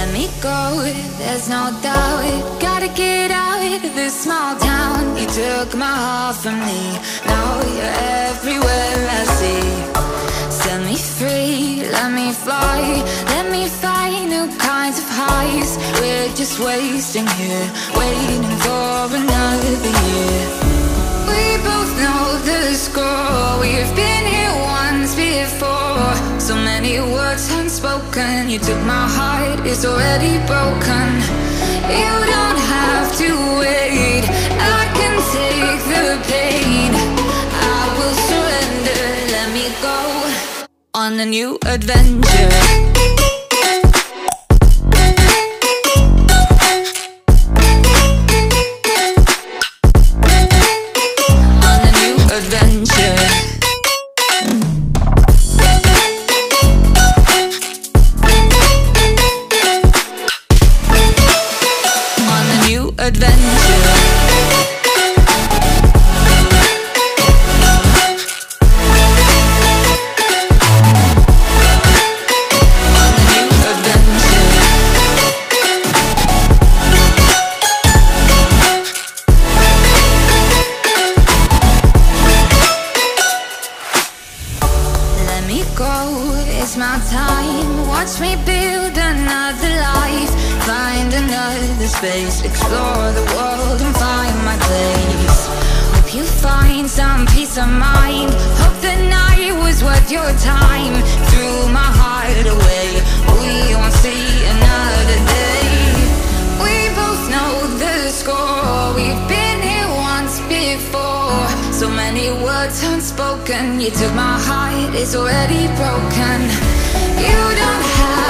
Let me go, there's no doubt. Gotta get out of this small town. You took my heart from me, now you're everywhere I see. Set me free, let me fly. Let me find new kinds of highs. We're just wasting here, waiting for another year. We both know the score. We've been here once before. So many words unspoken. You took my heart, it's already broken. You don't have to wait, I can take the pain. I will surrender, let me go on a new adventure. It's my time, watch me build another life. Find another space, explore the world and find my place. Hope you find some peace of mind. Hope the night was worth your time. Threw my heart away, we won't see another day. We both know the score, we've been here once before. So many words unspoken. You took my heart, it's already broken. You don't have